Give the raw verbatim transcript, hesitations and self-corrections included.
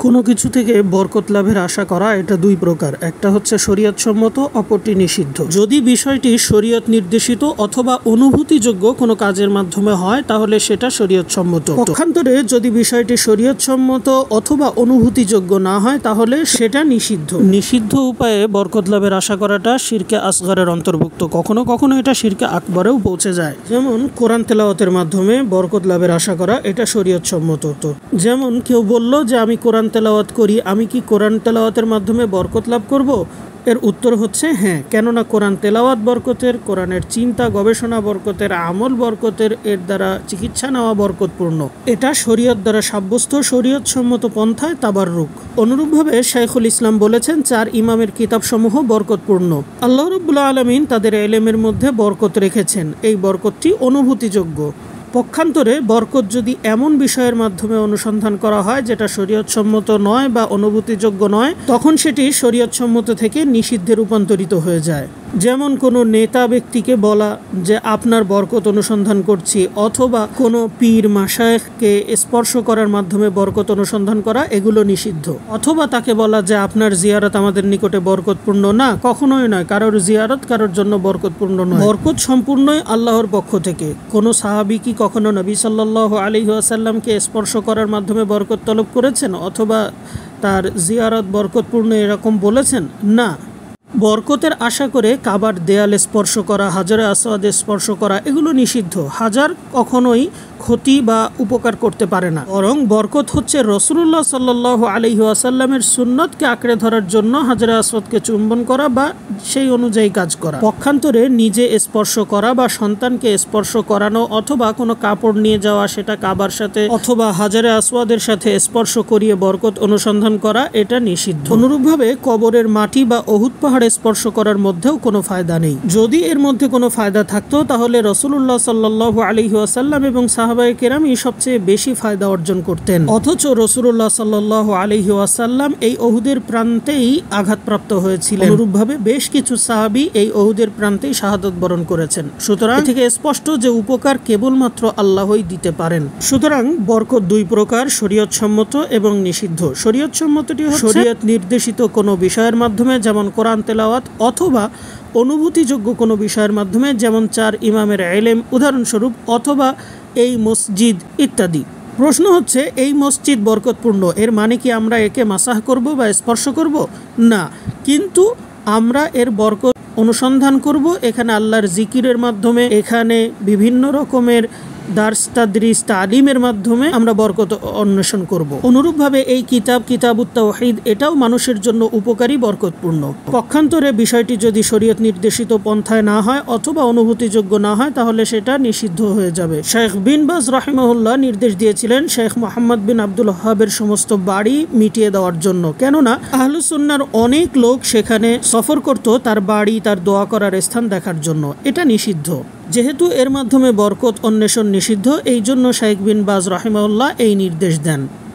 কোনো কিছু থেকে বরকত লাভের আশা করা এটা দুই প্রকার, একটা হচ্ছে শরীয়ত সম্মত, অপরটি নিষিদ্ধ। যদি বিষয়টি শরীয়ত নির্দেশিত অথবা অনুভূতিযোগ্য কোনো কাজের মাধ্যমে হয় তাহলে সেটা শরীয়ত সম্মত। পক্ষান্তরে যদি বিষয়টি শরীয়ত সম্মত অথবা অনুভূতিযোগ্য না হয় তাহলে সেটা নিষিদ্ধ। নিষিদ্ধ উপায়ে বরকত লাভের আশা করাটা শিরকে আসগরের অন্তর্ভুক্ত, কখনো কখনো এটা শিরকে আকবরেও পৌঁছে যায়। যেমন কোরআন তেলাওয়াতের মাধ্যমে বরকত লাভের আশা করা এটা শরীয়ত সম্মত। তো যেমন কেউ বলল যে আমি কোরআন তেলাওয়াত করি, আমি কি কোরআন তেলাওয়াতের মাধ্যমে বরকত লাভ করব? এর উত্তর হচ্ছে হ্যাঁ, কেননা কোরআন তেলাওয়াত বরকতের, কোরআনের চিন্তা গবেষণা বরকতের, আমল বরকতের, এর দ্বারা চিকিৎসা নেওয়া বরকতপূর্ণ। এটা শরীয়ত দ্বারা সাব্যস্ত শরীয়ত সম্মত পন্থায় তাবাররুক। অনুরূপভাবে শাইখুল ইসলাম বলেছেন চার ইমামের কিতাবসমূহ বরকতপূর্ণ। আল্লাহ রাব্বুল আলামিন তাদের ইলমের মধ্যে বরকত রেখেছেন, এই বরকতটি অনুভূতিযোগ্য। পক্ষান্তরে বরকত যদি এমন বিষয়ের মাধ্যমে অনুসন্ধান করা হয় যেটা শরীয়তসম্মত নয় বা অনুভূতিযোগ্য নয়, তখন সেটি শরীয়তসম্মত থেকে নিষিদ্ধে রূপান্তরিত হয়ে যায়। যেমন কোনো নেতা ব্যক্তিকে বলা যে আপনার বরকত অনুসন্ধান করছি, অথবা কোনো পীর মাশায়েখকে স্পর্শ করার মাধ্যমে বরকত অনুসন্ধান করা, এগুলো নিষিদ্ধ। অথবা তাকে বলা যে আপনার জিয়ারত আমাদের নিকটে বরকতপূর্ণ না, কখনোই নয়। কারোর জিয়ারত কারোর জন্য বরকতপূর্ণ নয়। বরকত সম্পূর্ণই আল্লাহর পক্ষ থেকে। কোনো সাহাবী কি কখনো নবী সাল্লাল্লাহু আলাইহি ওয়াসাল্লামকে স্পর্শ করার মাধ্যমে বরকত তলব করেছেন অথবা তার জিয়ারত বরকতপূর্ণ এরকম বলেছেন? না। বরকতের আশা করে কাবার দেয়ালে স্পর্শ করা, হাজারে আসওয়াদে স্পর্শ করা, এগুলো নিষিদ্ধ। হাজার কখনোই ক্ষতি বা উপকার করতে পারে না, বরং বরকত হচ্ছে রাসূলুল্লাহ সাল্লাল্লাহু আলাইহি ওয়াসাল্লামের সুন্নতকে আঁকড়ে ধরার জন্য হাজারে আসওয়াদকে চুম্বন করা বা সেই অনুযায়ী কাজ করা। পক্ষান্তরে নিজে স্পর্শ করা বা সন্তানকে স্পর্শ করানো অথবা কোনো কাপড় নিয়ে যাওয়া, সেটা কাবার সাথে অথবা হাজারে আসওয়াদের সাথে স্পর্শ করিয়ে বরকত অনুসন্ধান করা, এটা নিষিদ্ধ। অনুরূপভাবে কবরের মাটি বা উহুদ পাহাড়ে স্পর্শ করার মধ্যেও কোনো ফায়দা নেই। যদি এর মধ্যে কোনো ফায়দা থাকতো তাহলে রাসূলুল্লাহ সাল্লাল্লাহু আলাইহি ওয়াসাল্লাম এবং সাহাবায়ে কেরামই সবচেয়ে বেশি ফায়দা অর্জন করতেন। অথচ রাসূলুল্লাহ সাল্লাল্লাহু আলাইহি ওয়াসাল্লাম এই উহুদের প্রান্তেই আঘাতপ্রাপ্ত হয়েছিলেন। অনুরূপভাবে বেশ কিছু সাহাবী এই উহুদের প্রান্তেই শাহাদাত বরণ করেছেন। সুতরাং থেকে স্পষ্ট যে উপকার কেবলমাত্র আল্লাহই দিতে পারেন। সুতরাং বরকত দুই প্রকার, শরীয়ত সম্মত এবং নিষিদ্ধ। শরীয়ত সম্মতটি হচ্ছে শরীয়ত নির্দেশিত কোনো বিষয়ের মাধ্যমে, যেমন কোরআন তেলাওয়াত, অথবা অনুভূতিযোগ্য কোনো বিষয়ের মাধ্যমে, যেমন চার ইমামের ইলম উদাহরণস্বরূপ, অথবা এই মসজিদ ইত্যাদি। প্রশ্ন হচ্ছে এই মসজিদ বরকতপূর্ণ, এর মানে কি আমরা একে মাসাহ করব বা স্পর্শ করব? না, কিন্তু আমরা এর বরকত অনুসন্ধান করব এখানে আল্লাহর জিকিরের মাধ্যমে, এখানে বিভিন্ন রকমের দার্স তাদরিস তালিমের মাধ্যমে আমরা বরকত অন্বেষণ করব। অনুরূপভাবে এই কিতাব কিতাবুত তাওহীদ এটাও মানুষের জন্য উপকারী, বরকতপূর্ণ। পক্ষান্তরে বিষয়টি যদি শরীয়ত নির্দেশিত পন্থায় না হয় অথবা অনুভূতিযোগ্য না হয় তাহলে সেটা নিষিদ্ধ হয়ে যাবে। শেখ বিন বাজ রাহিমাহুল্লাহ নির্দেশ দিয়েছিলেন শেখ মোহাম্মদ বিন আব্দুল ওয়াহাবের সমস্ত বাড়ি মিটিয়ে দেওয়ার জন্য, কেননা আহলুস সুন্নাহর অনেক লোক সেখানে সফর করত তার বাড়ি, তার দোয়া করার স্থান দেখার জন্য। এটা নিষিদ্ধ। যেহেতু এর মাধ্যমে বরকত অন্বেষণ নিষিদ্ধ, এই জন্য শেখ বিন বাজ রাহিমাহুল্লাহ এই নির্দেশ দেন।